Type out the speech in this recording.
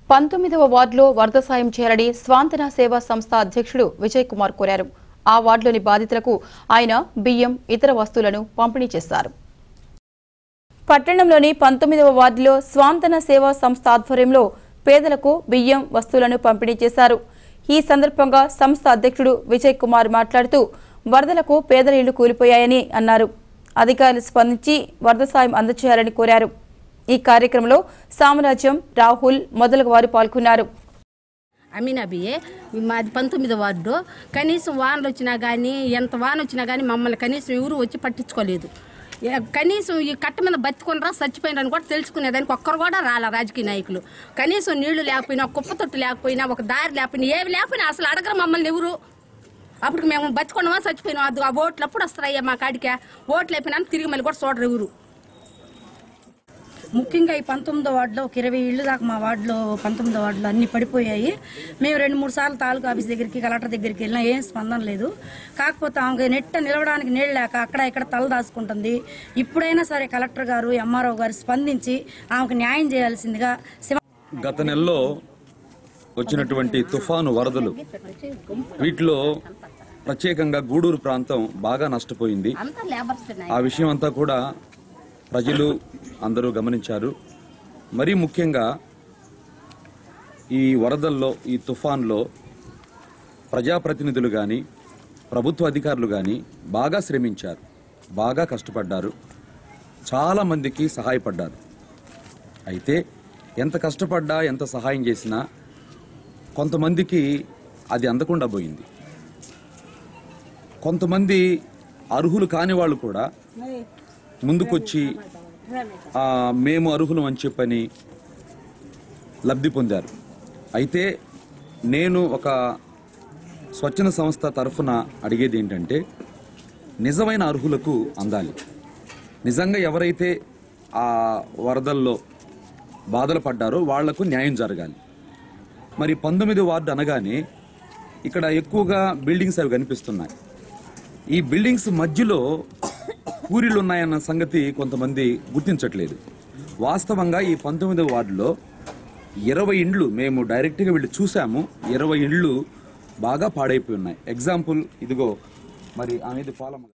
19వ వార్డులో వరద సాయం చేయాలని స్వాంతన సేవా సంస్థ అధ్యక్షుడు విజయ్ కుమార్ కోరారు. ఆ వార్డులోని బాధితులకు ఆయన బియ్యం, ఇతర వస్తువులను పంపిణీ చేశారు. పట్టణంలోని 19వ వార్డులో స్వాంతన సేవా సంస్థ ఆధ్వర్యంలో పేదలకు బియ్యం, వస్తువులను పంపిణీ చేశారు. ఈ సందర్భంగా సంస్థ అధ్యక్షుడు విజయ్ కుమార్ మాట్లాడుతూ వరదలకు పేదల ఇళ్లు కూలిపోయాయని అన్నారు. అధికారులు స్పందించి వరద సాయం అందజేయాలని కోరారు. ఈ కార్యక్రమంలో సామ్రాజ్యం, రాహుల్ మొదలగు వారు పాల్గొన్నారు. అమీనాబియే మాది 19వ వార్డు. కనీసం వానలు వచ్చినా కానీ ఎంత వాన వచ్చినా కానీ మమ్మల్ని కనీసం ఎవరు వచ్చి పట్టించుకోలేదు. కనీసం ఈ కట్ట మీద బతికొనరా చచ్చిపోయినని కూడా తెలుసుకునేదానికి ఒక్కరు కూడా రాలే రాజకీయ నాయకులు. కనీసం నీళ్లు లేకపోయినా, కుప్పతొట్టు లేకపోయినా, ఒక దారి లేకపోయినా, ఏవి లేకపోయినా అసలు అడగరు మమ్మల్ని ఎవరు. అప్పుడు మేము బతికొన్నామా చచ్చిపోయినాం. అది ఆ ఓట్లు అప్పుడు వస్తారయ్యా మా కాడికే. ఓట్లు అయిపోయినా తిరిగి మళ్ళీ కూడా చూడరు ఎవరు. ముఖ్యంగా ఈ 19వ వార్డులో ఒక 20 ఇళ్ళు దాకా మా వార్డులో 19వ వార్డులో అన్ని పడిపోయాయి. మేము 2-3 సార్లు తాలూకా ఆఫీస్ దగ్గరికి, కలెక్టర్ దగ్గరికి వెళ్ళినా ఏం స్పందన లేదు. కాకపోతే ఆమె నెట్ట నిలవడానికి నీళ్ళు లేక అక్కడ ఇక్కడ తల దాచుకుంటుంది. ఇప్పుడైనా సరే కలెక్టర్ గారు, ఎంఆర్ఓ గారు స్పందించి ఆమెకు న్యాయం చేయాల్సిందిగా. గత నెలలో వచ్చినటువంటి తుఫాను వరదలు, వీటిలో ప్రత్యేకంగా గూడూరు ప్రాంతం బాగా నష్టపోయింది. ఆ విషయం అంతా కూడా ప్రజలు అందరూ గమనించారు. మరీ ముఖ్యంగా ఈ వరదల్లో, ఈ తుఫాన్లో ప్రజాప్రతినిధులు కానీ, ప్రభుత్వ అధికారులు కానీ బాగా శ్రమించారు, బాగా కష్టపడ్డారు, చాలామందికి సహాయపడ్డారు. అయితే ఎంత కష్టపడ్డా, ఎంత సహాయం చేసినా కొంతమందికి అది అందకుండా పోయింది. కొంతమంది అర్హులు కాని వాళ్ళు కూడా ముందుకొచ్చి మేము అర్హులం అని చెప్పని లబ్ధి పొందారు. అయితే నేను ఒక స్వచ్ఛంద సంస్థ తరఫున అడిగేది ఏంటంటే, నిజమైన అర్హులకు అందాలి. నిజంగా ఎవరైతే ఆ వరదల్లో బాధలు పడ్డారో వాళ్లకు న్యాయం జరగాలి. మరి 19వ వార్డు అనగానే ఇక్కడ ఎక్కువగా బిల్డింగ్స్ అవి కనిపిస్తున్నాయి. ఈ బిల్డింగ్స్ మధ్యలో పూరిలు ఉన్నాయన్న సంగతి కొంతమంది గుర్తించట్లేదు. వాస్తవంగా ఈ 19వ వార్డులో 20 ఇండ్లు మేము డైరెక్ట్గా వెళ్ళి చూసాము. 20 ఇండ్లు బాగా పాడైపోయి ఉన్నాయి. ఎగ్జాంపుల్ ఇదిగో, మరి అనేది ఫాలో